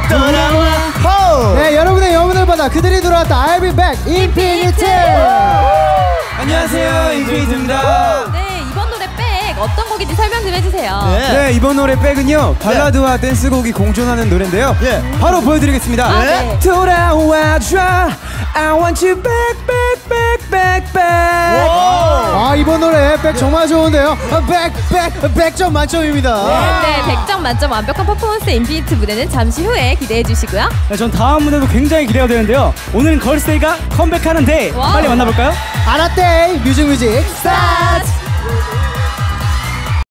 돌아와. 네, 여러분의 영혼을 받아 그들이 돌아왔다. I'll be back. 인피니트. 안녕하세요, 인피니트입니다. 네, 이번 노래 백 어떤 곡인지 설명 좀 해주세요. 네, 이번 노래 백은요 발라드와 댄스곡이 공존하는 노래인데요. 바로 보여드리겠습니다. 네. 돌아와줘, I want you back, back, back, back, back. 아, 이번 노래 백 정말 좋은데요. 백 100점 만점입니다. 네, 100점 만점 완벽한 퍼포먼스 인피니트 무대는 잠시 후에 기대해 주시고요. 네, 전 다음 무대도 굉장히 기대가 되는데요. 오늘은 걸스데이가 컴백하는 데이. 와우. 빨리 만나볼까요? 아라떼 뮤직뮤직 스타트!